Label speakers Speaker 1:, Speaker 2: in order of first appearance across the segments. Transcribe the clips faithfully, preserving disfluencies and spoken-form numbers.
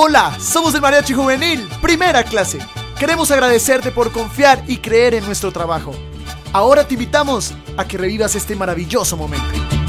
Speaker 1: Hola, somos el Mariachi Juvenil, primera clase. Queremos agradecerte por confiar y creer en nuestro trabajo. Ahora te invitamos a que revivas este maravilloso momento.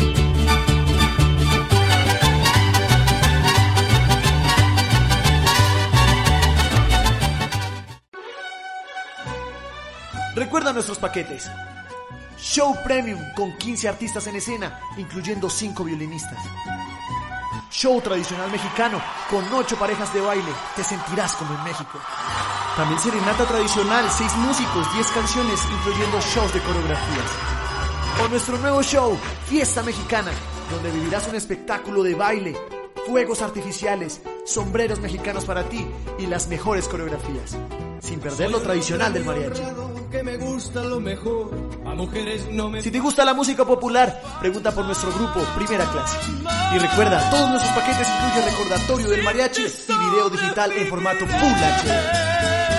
Speaker 1: Recuerda nuestros paquetes. Show Premium con quince artistas en escena, incluyendo cinco violinistas. Show tradicional mexicano con ocho parejas de baile, te sentirás como en México. También serenata tradicional, seis músicos, diez canciones, incluyendo shows de coreografías. O nuestro nuevo show, Fiesta Mexicana, donde vivirás un espectáculo de baile, fuegos artificiales, sombreros mexicanos para ti y las mejores coreografías, sin perder lo tradicional del mariachi.
Speaker 2: Que me gusta lo mejor, a mujeres no me...
Speaker 1: Si te gusta la música popular, pregunta por nuestro grupo Primera Clase. Y recuerda, todos nuestros paquetes incluyen recordatorio del mariachi y video digital en formato Full H D.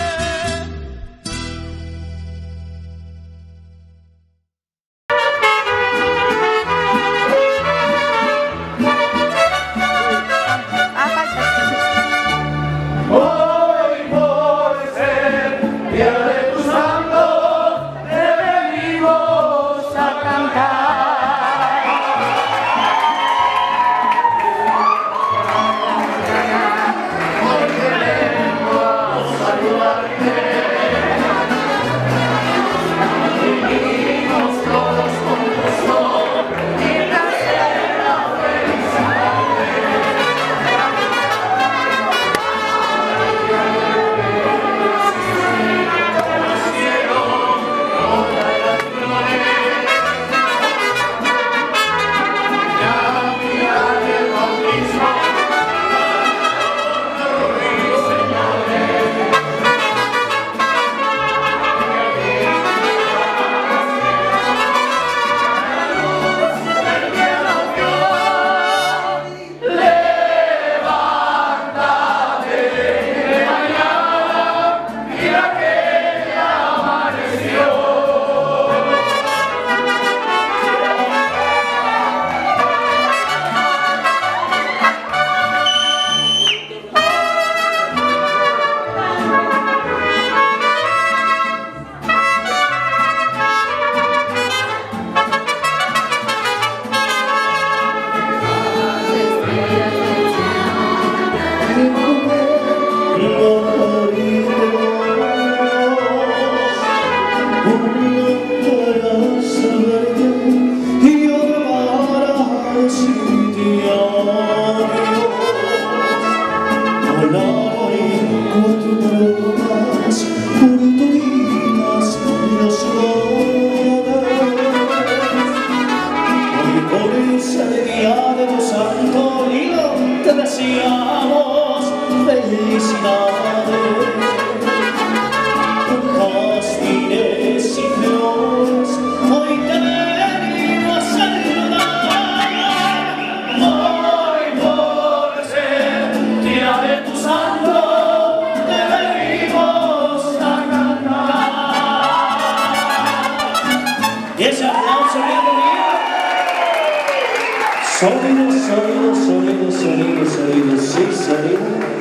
Speaker 3: Sonido, sonido, sonido, sonido, sonido, sí, sonido.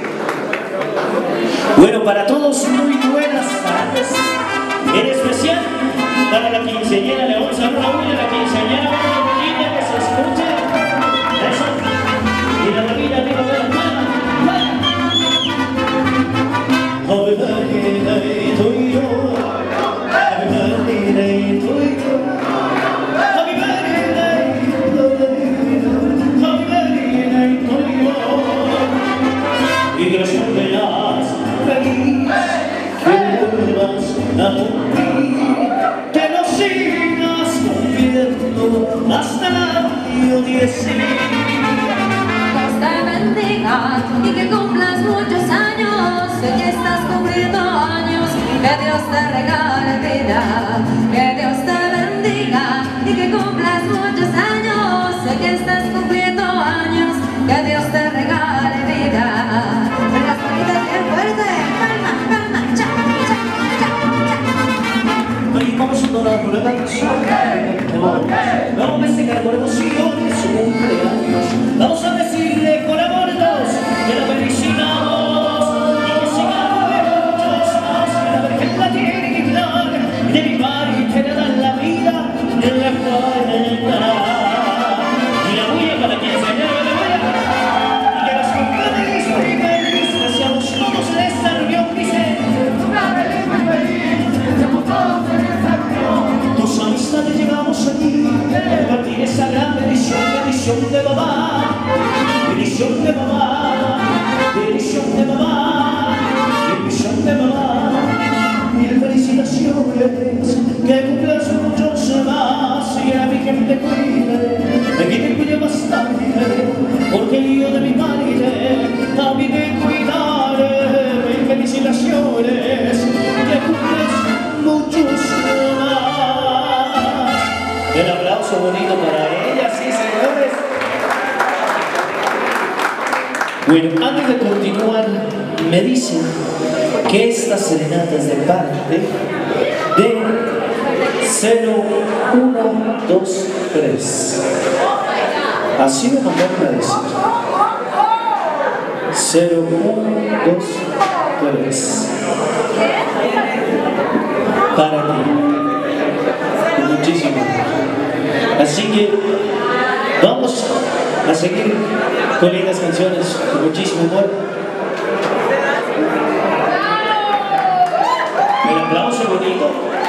Speaker 3: Bueno, para todos muy buenas tardes. En especial para la quinceañera, le vamos a dar una bulla a la quinceañera, vamos a pedirle que se escuche. Eso. Y la ramita arriba de las manos. Happy birthday to you. Happy birthday to you. Happy birthday to you. Happy birthday to you. Y que los cumpleaños feliz, que vuelvas a cumplir, que nos sigas cumpliendo hasta el año diez mil.
Speaker 4: Dios te bendiga y que cumplas muchos años, que estás cumpliendo años, que Dios te regale vida, que Dios te bendiga y que cumplas muchos años, que estás cumpliendo años, que Dios te regale vida. Con las manitas bien fuerte, palma, palma, cha, cha, cha, cha.
Speaker 3: Y vamos a adorar por la canción. Vamos a festejar por emoción su cumpleaños. Vamos a decirle con amor a todos que la felicidad bendición de mamá, bendición de mamá, bendición de mamá, bendición de mamá. Mil felicitaciones, que cumplas muchos más y a mi gente cuide, de que te cuide bastante, porque yo de mi madre también me cuidaré. Mil felicitaciones, que cumplas muchos más. Un aplauso bonito para ella, sí señores. Bueno, antes de continuar, me dicen que esta serenata es de parte de cero uno dos tres. Así me mandaron a decir. cero uno dos tres. Para ti. Muchísimo. Así que vamos a seguir con lindas canciones con muchísimo amor. El aplauso bonito.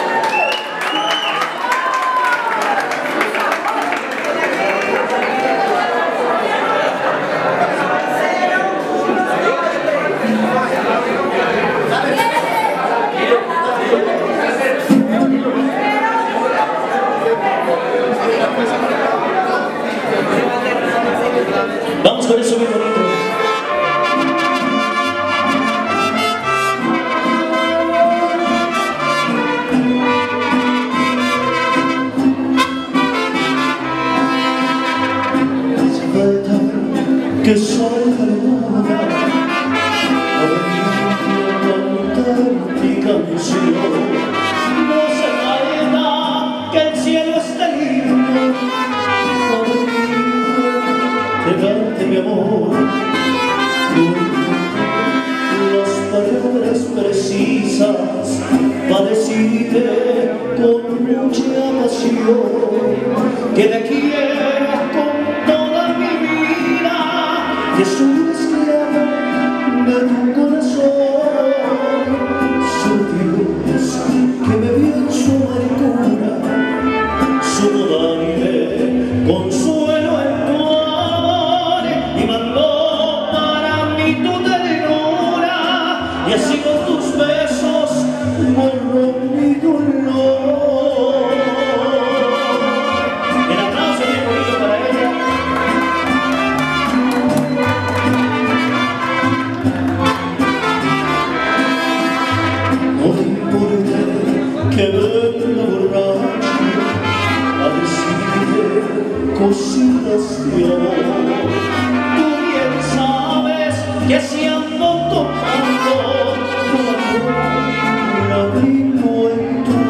Speaker 3: Vamos con eso bien bonito. Hace falta que salga la luna a cantar mi canción. No se falta que el cielo esté lindo de darte mi amor, las palabras precisas para decirte con mucha pasión que te quiero con toda mi vida, que soy esclavo de tu corazón. Soy Dios que me vio en su amargura, su darle consuelo en tu amor y mandó para mí tu ternura, y así con tus besos borró mi dolor. El aplauso bien bonito para ella. No te importe que venga borracho a decirte cositas de amor. Tú bien sabes que si ando tocando tu amor, la abrigo en tu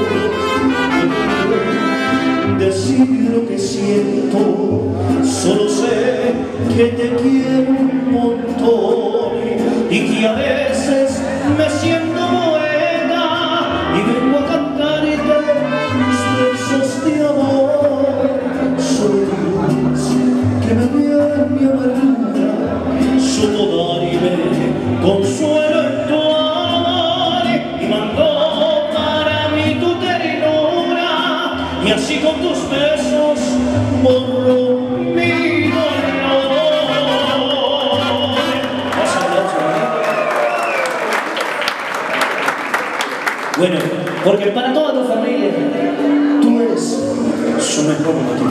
Speaker 3: amor. Decir lo que siento, solo sé que te quiero un montón y que a veces me siento buena y vengo a cantarte mis versos de amor. Soy Dios que me vio en mi amargura, solo darme consuelo en tu amor y mandó para mí tu ternura, y así con tus besos borró mi dolor. Bueno, porque para toda tu familia tú eres su mejor motivo.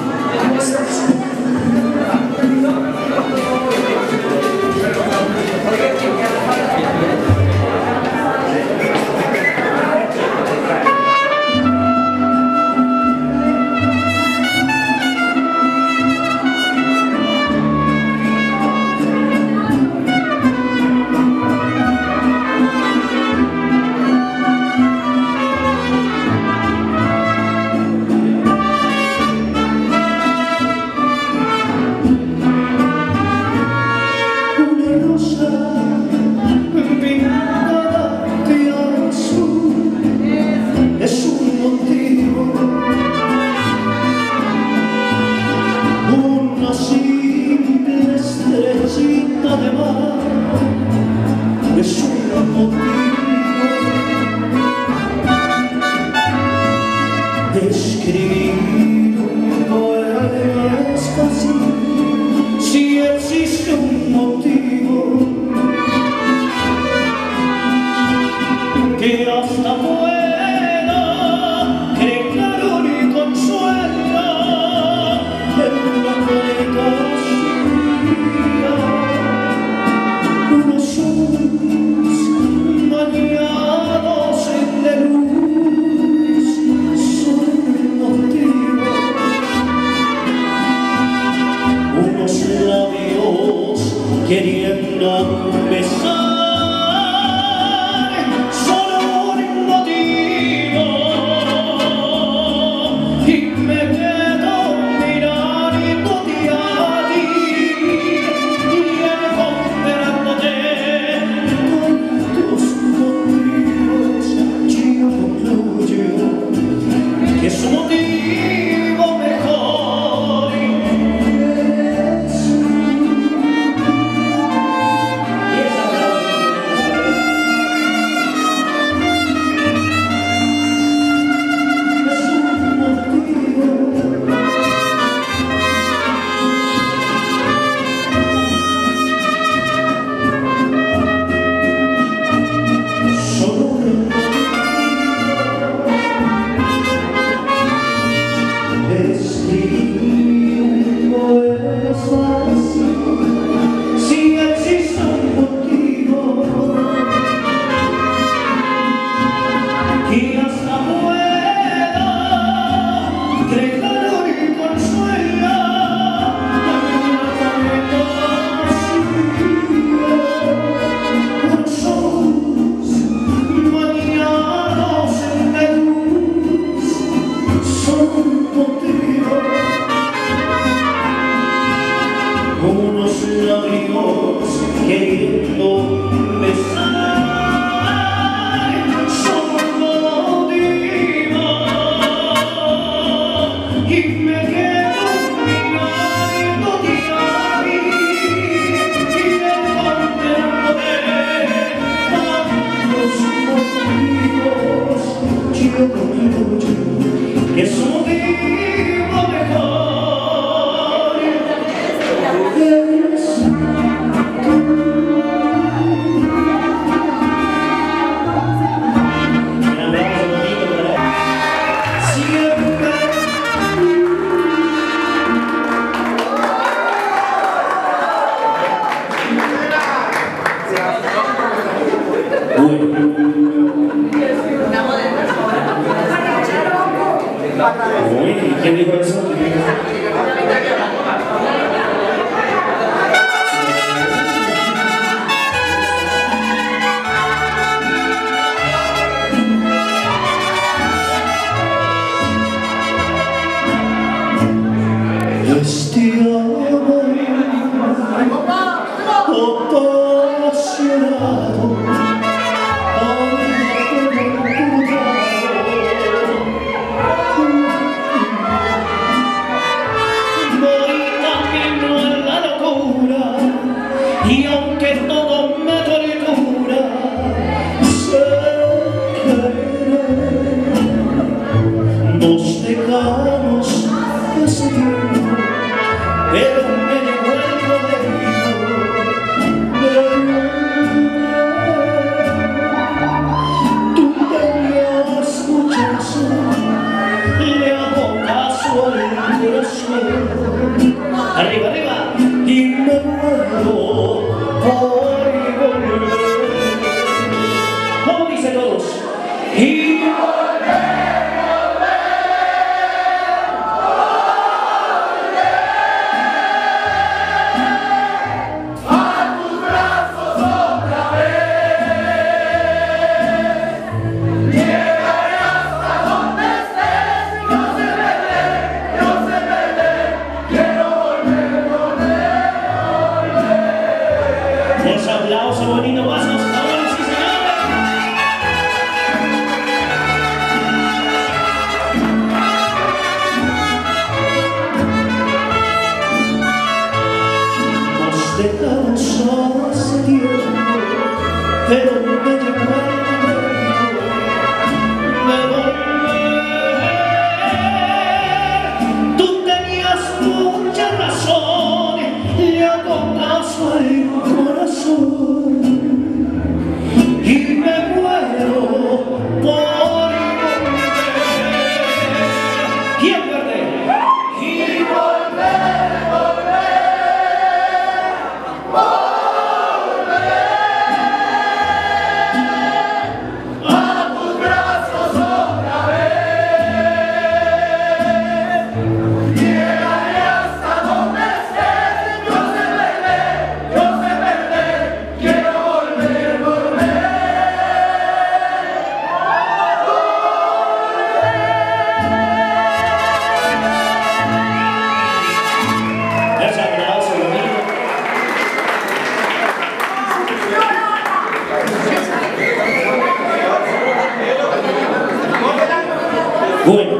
Speaker 3: Escribir un poema es fácil. que es un motivo mejor. Eres tú. Mira, veamos bonito para siempre. Uy, ¿quién dijo eso? Este amor apasionado y aunque todo me tortura, sé querer. Nos dejamos hace tiempo, pero me llegó el momento. Tú tenías mucha razón, le hago caso al corazón. Arriba, arriba, y me muero por volver. ¿Cómo dicen todos? Y volver, volver a tus brazos otra vez. Llegaré hasta donde estés, no sé perder, no sé perder. Quiero volver, volver, volver. Ese aplauso bonito más nos favores, sí señores. Nos dejamos hace tiempo, pero me llegó el momento de volver. Tú tenías mucha razón, le hago caso al corazón y me muero por volver. ¿Quién pierde? Y volver, volver, volver a tus brazos otra vez. Llegaré hasta donde estés, yo sé perder, yo sé perder. Quiero volver, volver. Ese aplauso bonito. Bueno.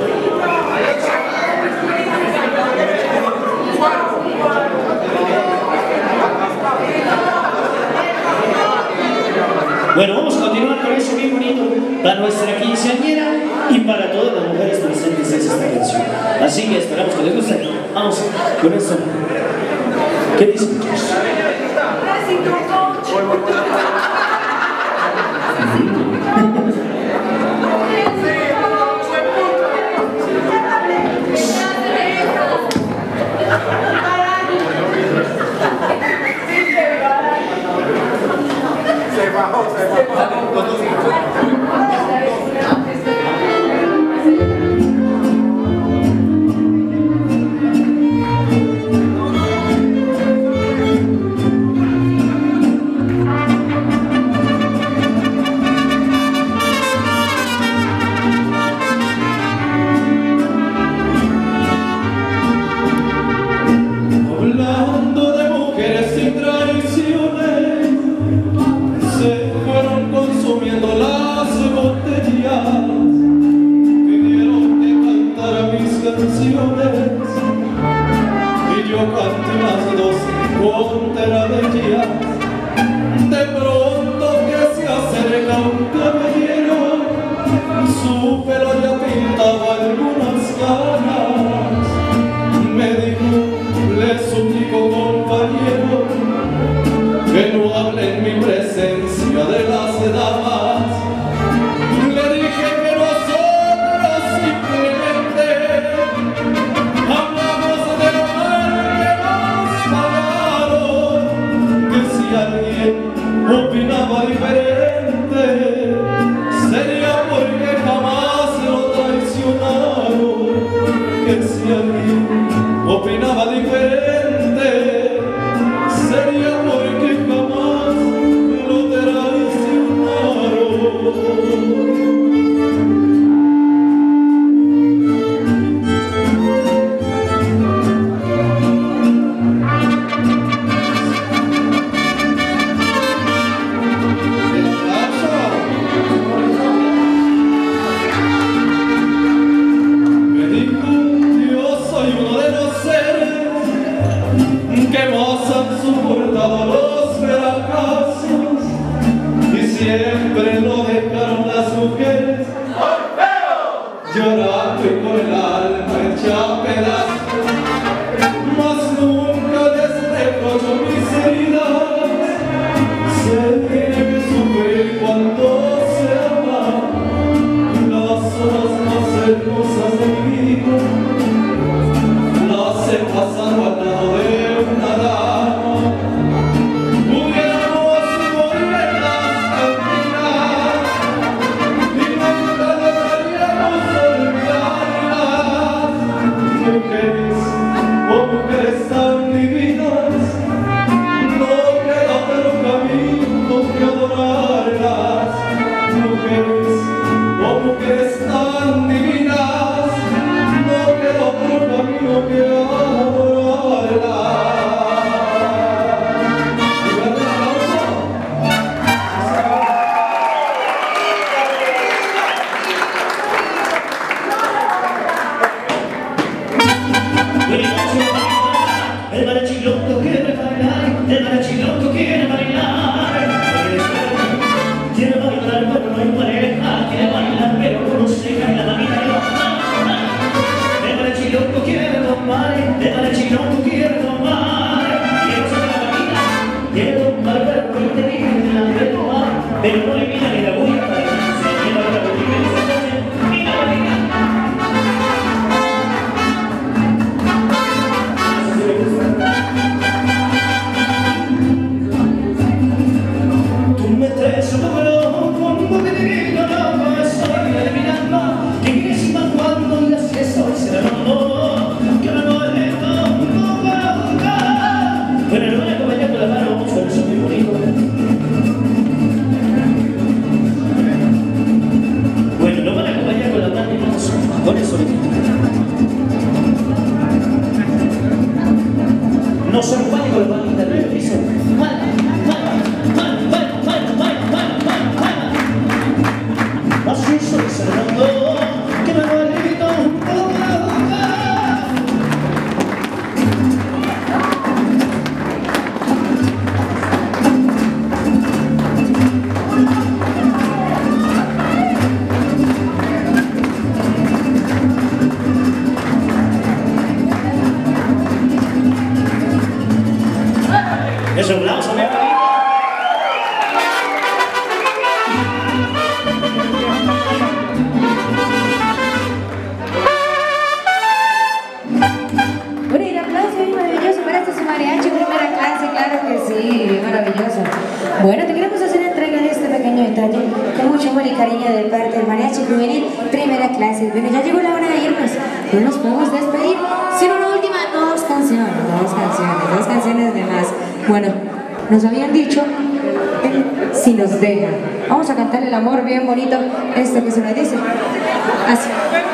Speaker 3: Bueno, vamos a continuar con eso bien bonito para nuestra quinceañera y para todas las mujeres presentes en esta canción. Así que esperamos que les guste. Vamos con esto. ¿Qué dicen, muchachos?
Speaker 5: Se bajó, se bajó.
Speaker 2: llorando y con el alma hecha a pedazos, mas nunca les reprocho mis heridas. Sé que sufrir cuando se ama las horas más hermosas de mi vida, las he pasado al lado de una dama. Pudiéramos volverlas a mirar y nunca deberíamos olvidarlas. Mujeres, oh mujeres tan divinas, no queda otro camino que adorarlas. Mujeres, oh mujeres tan divinas, no queda otro camino que adorarlas.
Speaker 3: El mariachi loco quiere bailar, el mariachi loco quiere bailar. Quiere bailar pero no hay pareja, quiere bailar pero no se cae la manita. El mariachi loco quiere tomar, el mariachi loco quiere tomar. Quiere sacar la manita, quiere tomar pero no te dice la de tomar. Pero no le mira ni la bulla para que se quiera la botella y se pone, mira la manita. Tú me traes un número como que te digo, no, no estoy eliminando. Y que encima cuando las que soy será no, que no lo he hecho, no para buscar. Bueno, no me acompañé con la mano, suena eso muy bonito. Bueno, no van a acompañar con la mano, con eso. No se acompañe con la mano internet, dice. Así soy cerrando, que me duelito por la boca. Eso, un aplauso, mi amigo.
Speaker 4: Bueno, y el aplauso es maravilloso para este su mariachi primera clase, claro que sí, maravilloso. Bueno, te queremos hacer entrega de este pequeño detalle con mucho amor y cariño de parte del mariachi juvenil primera clase. Bueno, ya llegó la hora de irnos, no nos podemos despedir, sino una última dos canciones, dos canciones, dos canciones de más. Bueno, nos habían dicho si nos dejan. Vamos a cantar el amor bien bonito, esto que se nos dice. Así.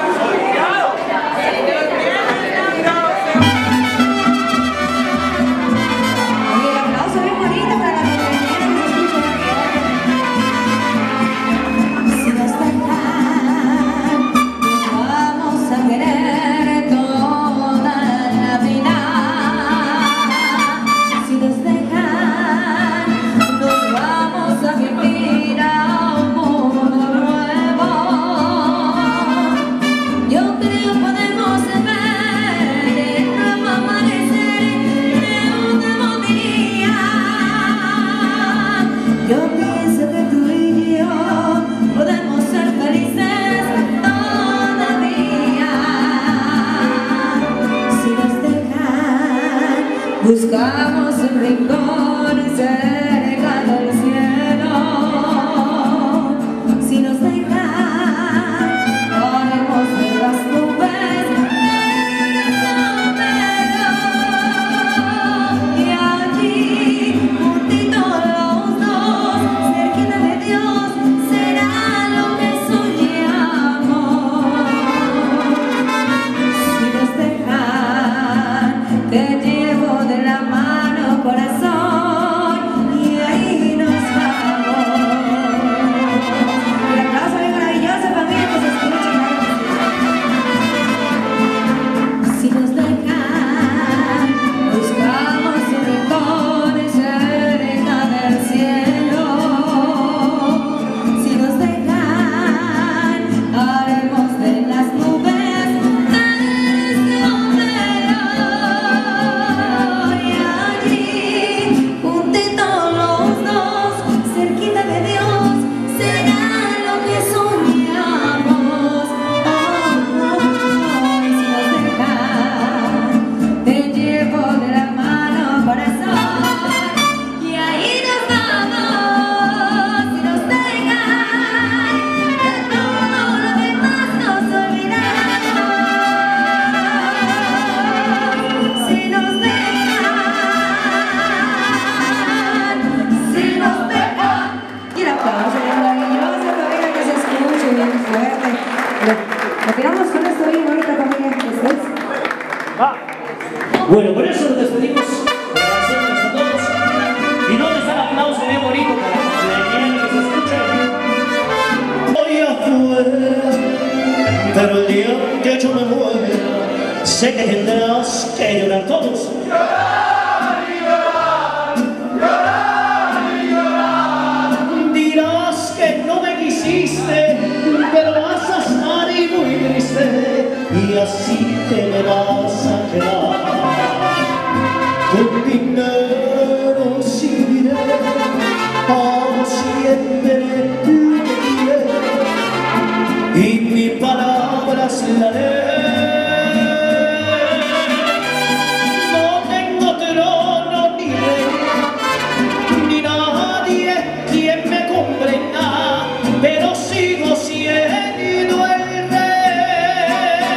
Speaker 4: Buscamos un rincón cerca del cielo. Si nos dejan, podemos ver las nubes del cielo. Y allí, juntitos los dos, cerquita de Dios, será lo que soñamos. Si nos dejan, te llevo de la mano, corazón, y Vamos con esto bien bonito también. ¿Esto es?
Speaker 3: Ah. Bueno, por eso nos despedimos. Agradecemos a todos. ¿Y dónde está el aplauso bien bonito para que se escuche? Voy afuera, pero el día que yo me muera, sé que tendrás que llorar todos. Llorar y llorar, llorar y llorar. Dirás que no me quisiste, pero vas a estar y muy triste, y así te me vas a quedar. Con dinero sin dinero, hago siempre lo que quiero, y mi palabra es la ley. No tengo trono ni rey, ni nadie quien me comprenda, pero sigo siendo el rey.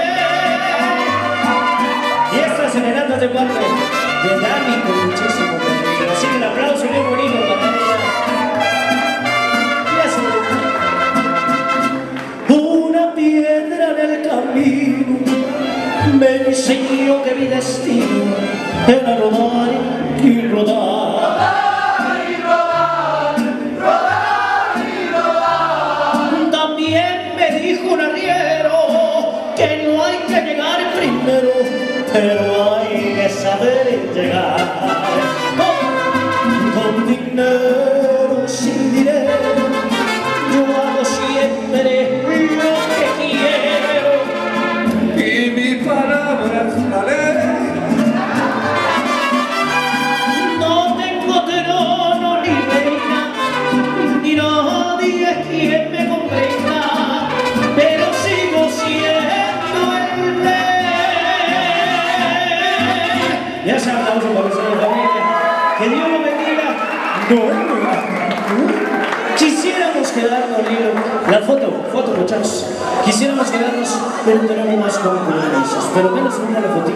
Speaker 3: Y estas serenatas de parte de Dani con muchísimo cariño. Así que un aplauso bien bonito para ella. Una piedra en el camino me enseñó que mi destino era rodar y rodar. Rodar y rodar, rodar y rodar. También me dijo un arriero que no hay que llegar primero, pero hay que saber llegar. Con, con dinero, sin dinero, yo hago siempre lo que quiero, y mi palabra es la ley. No tengo trono ni reina, ni nadie quien me comprenda, pero sigo siendo el rey. Ya se aplauso para nuestra familia. Que Dios lo bendiga. No, quisiéramos quedarnos, Lilo. La foto, foto, muchachos. Quisiéramos quedarnos, pero tenemos más compromisos. Pero menos una la foto.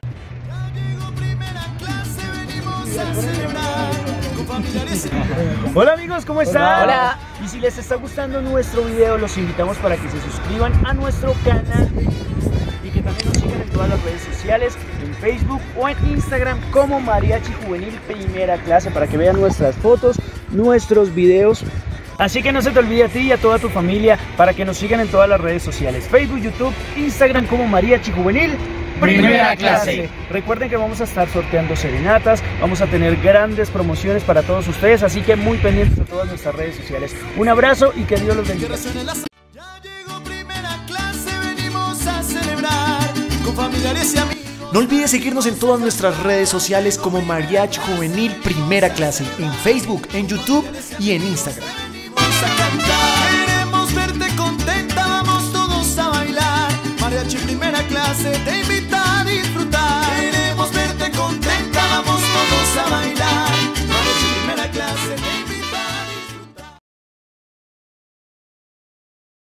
Speaker 5: Hola amigos, ¿cómo están?
Speaker 6: Hola.
Speaker 5: Y si les está gustando nuestro video, los invitamos para que se suscriban a nuestro canal y que también nos sigan en todas las redes sociales, en Facebook o en Instagram como Mariachi Juvenil Primera Clase, para que vean nuestras fotos, nuestros videos. Así que no se te olvide a ti y a toda tu familia para que nos sigan en todas las redes sociales, Facebook, YouTube, Instagram como Mariachi Juvenil
Speaker 6: Primera Clase.
Speaker 5: Recuerden que vamos a estar sorteando serenatas, vamos a tener grandes promociones para todos ustedes, así que muy pendientes de todas nuestras redes sociales. Un abrazo y que Dios los bendiga.
Speaker 1: Ya llegó Primera Clase, venimos a celebrar con familiares y amigos. No olvides seguirnos en todas nuestras redes sociales como Mariachi Juvenil Primera Clase, en Facebook, en YouTube y en Instagram.